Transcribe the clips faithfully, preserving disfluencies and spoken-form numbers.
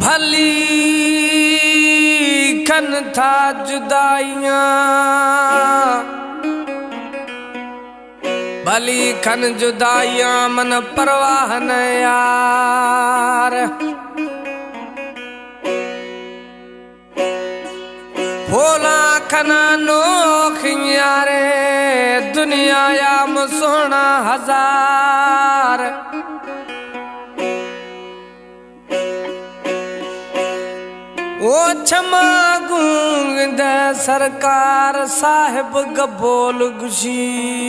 भली खन था जुदाइयां, भली खन जुदाइयां मन परवाह न यार। भोला खना नोख यारे दुनिया या मुसोना हजार। ओ क्षमा गूंग सरकार साहिब गबोल गुशी।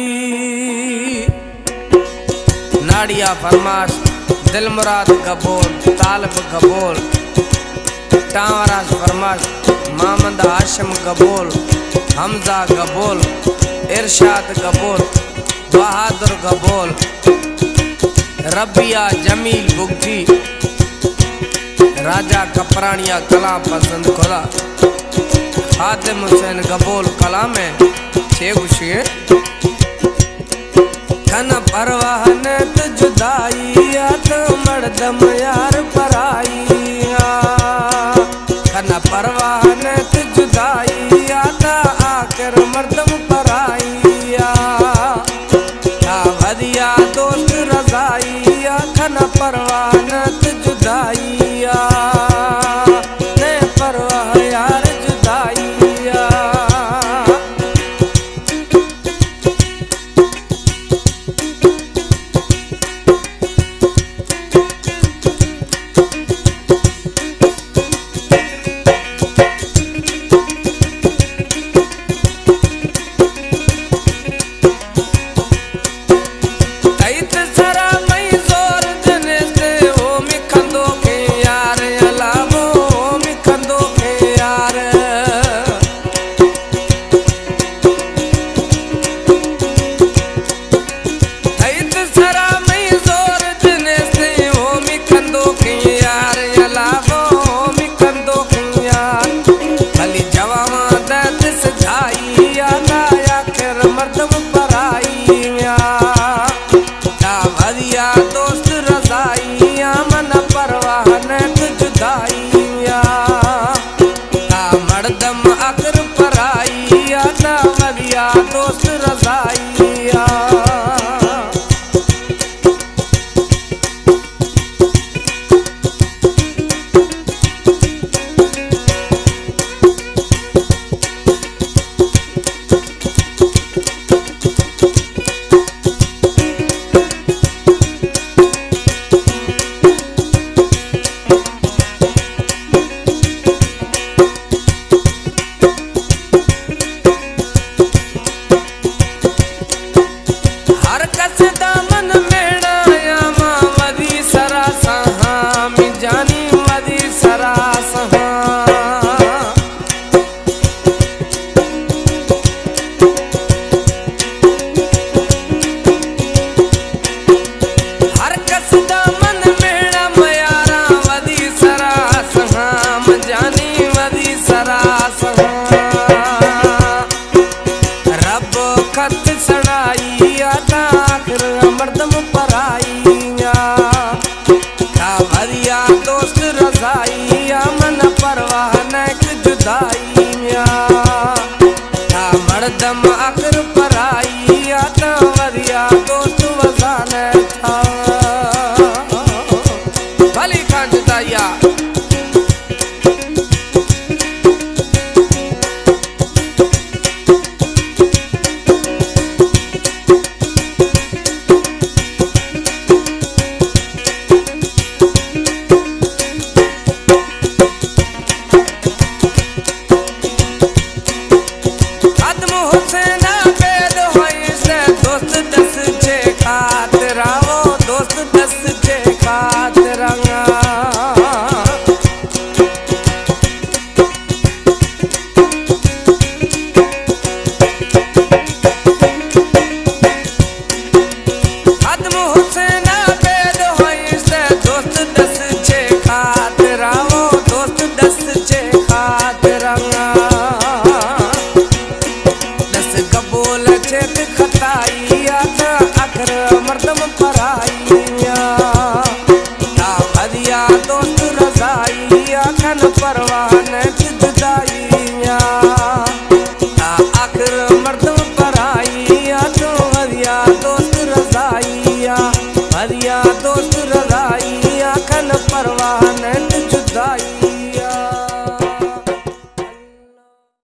नाड़िया फरमाश दिल मुराद गबोल तालब गबोल। टावरास फरमाश मामद हाशिम गबोल हमजा गबोल इरशाद गबोल बहादुर गबोल रबिया जमील बुगजी राजा कपरानिया कला पसंद खोला खादिम हुसैन गबोल कला में छे गुशिए। खन परवाह न तो जुदाई तो मर्दम यार पराइया। खन परवाह न तो जुदाई तो आकर मर्दम पराइया। वधिया दोस्त रजाइया खन परवाह न तो जुदाइया ने परवाह यार जुदाइया। दोस्त रजाइया दोस्त रजाइया मन परवाह न जुदाइया। मर्दम आखिर पराइया तो वधिया दोस्त वजान था भली खां जुदाइया। दोस्त दस जे खातिर आखन परवाह न जुदाइया आखिर मर्दम पराइया तो हरिया दोस्त रजाइया हरिया दोस्त रजाइया आखन परवाह न